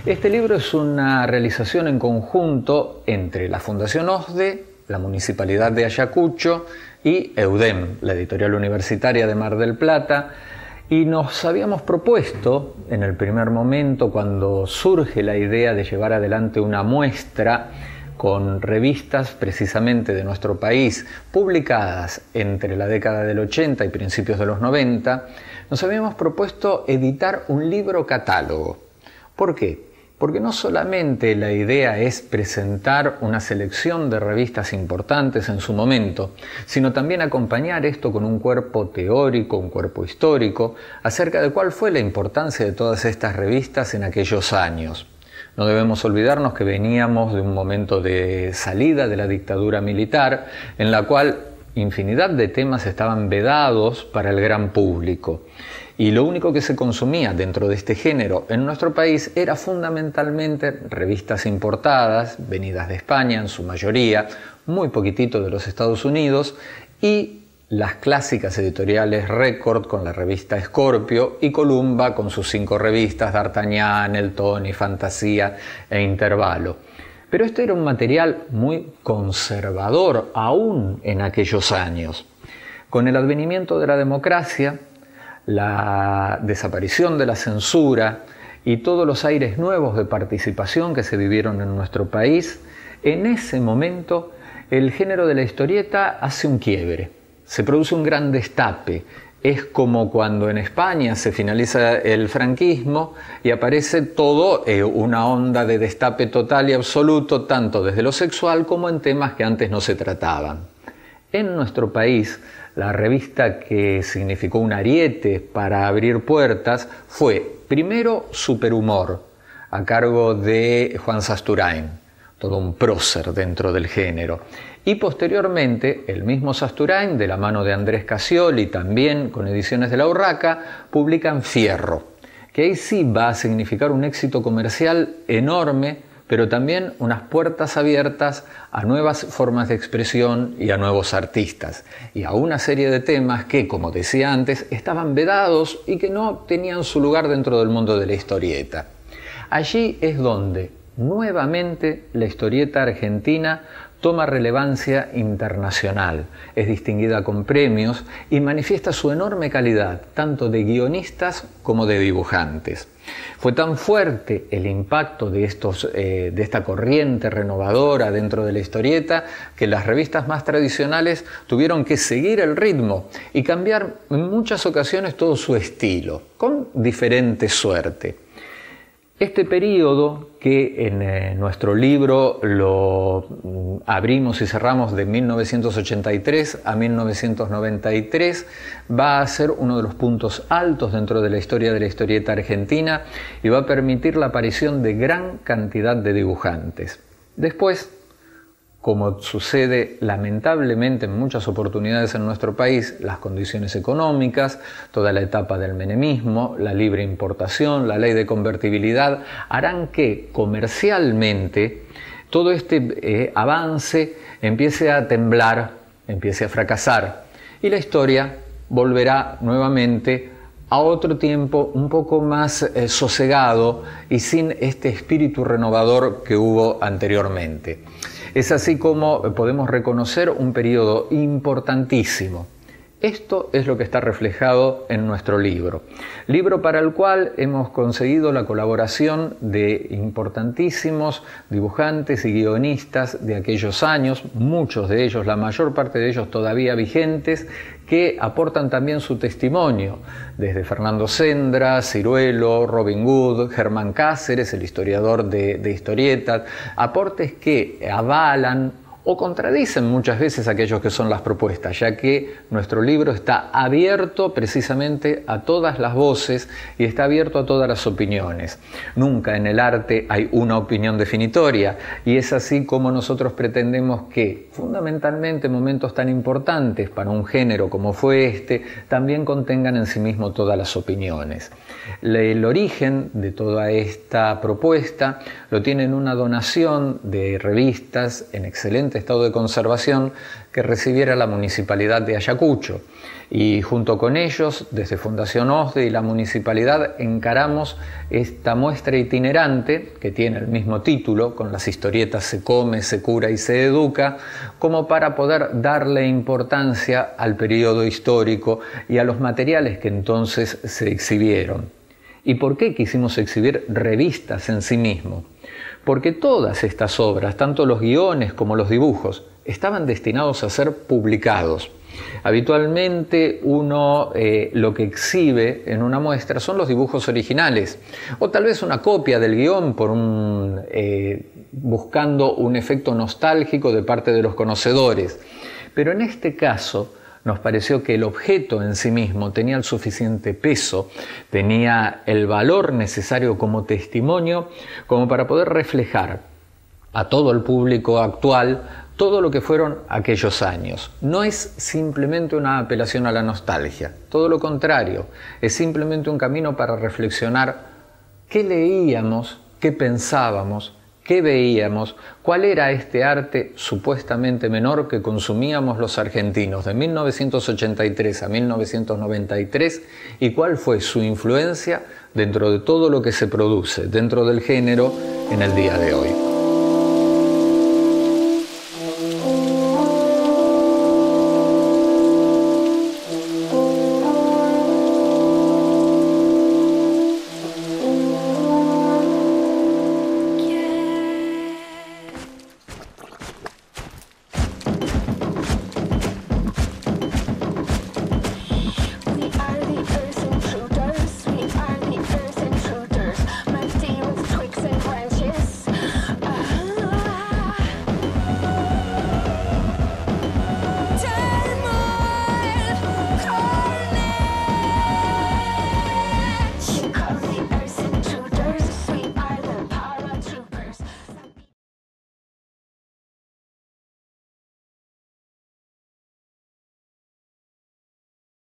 Este libro es una realización en conjunto entre la Fundación OSDE, la Municipalidad de Ayacucho y EUDEM, la editorial universitaria de Mar del Plata, y nos habíamos propuesto en el primer momento, cuando surge la idea de llevar adelante una muestra con revistas precisamente de nuestro país, publicadas entre la década del 80 y principios de los 90, nos habíamos propuesto editar un libro catálogo. ¿Por qué? Porque no solamente la idea es presentar una selección de revistas importantes en su momento, sino también acompañar esto con un cuerpo teórico, un cuerpo histórico, acerca de cuál fue la importancia de todas estas revistas en aquellos años. No debemos olvidarnos que veníamos de un momento de salida de la dictadura militar, en la cual infinidad de temas estaban vedados para el gran público. Y lo único que se consumía dentro de este género en nuestro país era fundamentalmente revistas importadas, venidas de España en su mayoría, muy poquitito de los Estados Unidos, y las clásicas editoriales Record con la revista Scorpio y Columba con sus 5 revistas, D'Artagnan, El Tony, Fantasía e Intervalo. Pero este era un material muy conservador aún en aquellos años. Con el advenimiento de la democracia, la desaparición de la censura y todos los aires nuevos de participación que se vivieron en nuestro país, en ese momento el género de la historieta hace un quiebre, se produce un gran destape. Es como cuando en España se finaliza el franquismo y aparece todo una onda de destape total y absoluto, tanto desde lo sexual como en temas que antes no se trataban. En nuestro país, la revista que significó un ariete para abrir puertas fue, primero, Superhumor, a cargo de Juan Sasturain, todo un prócer dentro del género. Y posteriormente, el mismo Sasturain, de la mano de Andrés Cassioli, también con Ediciones de la Urraca, publican Fierro, que ahí sí va a significar un éxito comercial enorme, pero también unas puertas abiertas a nuevas formas de expresión y a nuevos artistas, y a una serie de temas que, como decía antes, estaban vedados y que no tenían su lugar dentro del mundo de la historieta. Allí es donde, nuevamente, la historieta argentina toma relevancia internacional, es distinguida con premios y manifiesta su enorme calidad, tanto de guionistas como de dibujantes. Fue tan fuerte el impacto de esta corriente renovadora dentro de la historieta que las revistas más tradicionales tuvieron que seguir el ritmo y cambiar en muchas ocasiones todo su estilo, con diferente suerte. Este periodo, que en nuestro libro lo abrimos y cerramos de 1983 a 1993, va a ser uno de los puntos altos dentro de la historia de la historieta argentina y va a permitir la aparición de gran cantidad de dibujantes. Después, como sucede lamentablemente en muchas oportunidades en nuestro país, las condiciones económicas, toda la etapa del menemismo, la libre importación, la ley de convertibilidad, harán que comercialmente todo este avance empiece a temblar, empiece a fracasar, y la historia volverá nuevamente a otro tiempo un poco más sosegado y sin este espíritu renovador que hubo anteriormente. Es así como podemos reconocer un periodo importantísimo. Esto es lo que está reflejado en nuestro libro para el cual hemos conseguido la colaboración de importantísimos dibujantes y guionistas de aquellos años, muchos de ellos, la mayor parte de ellos todavía vigentes, que aportan también su testimonio, desde Fernando Sendra, Ciruelo, Robin Hood, Germán Cáceres, el historiador de historietas, aportes que avalan o contradicen muchas veces aquellos que son las propuestas, ya que nuestro libro está abierto precisamente a todas las voces y está abierto a todas las opiniones. Nunca en el arte hay una opinión definitoria, y es así como nosotros pretendemos que, fundamentalmente, momentos tan importantes para un género como fue este, también contengan en sí mismo todas las opiniones. El origen de toda esta propuesta lo tiene en una donación de revistas en excelentes excelente estado de conservación que recibiera la Municipalidad de Ayacucho. Y junto con ellos, desde Fundación OSDE y la Municipalidad, encaramos esta muestra itinerante, que tiene el mismo título, con las historietas Se come, se cura y se educa, como para poder darle importancia al periodo histórico y a los materiales que entonces se exhibieron. ¿Y por qué quisimos exhibir revistas en sí mismo? Porque todas estas obras, tanto los guiones como los dibujos, estaban destinados a ser publicados. Habitualmente uno lo que exhibe en una muestra son los dibujos originales o tal vez una copia del guión buscando un efecto nostálgico de parte de los conocedores. Pero en este caso nos pareció que el objeto en sí mismo tenía el suficiente peso, tenía el valor necesario como testimonio como para poder reflejar a todo el público actual todo lo que fueron aquellos años. No es simplemente una apelación a la nostalgia, todo lo contrario, es simplemente un camino para reflexionar qué leíamos, qué pensábamos, qué veíamos, cuál era este arte supuestamente menor que consumíamos los argentinos de 1983 a 1993 y cuál fue su influencia dentro de todo lo que se produce, dentro del género en el día de hoy.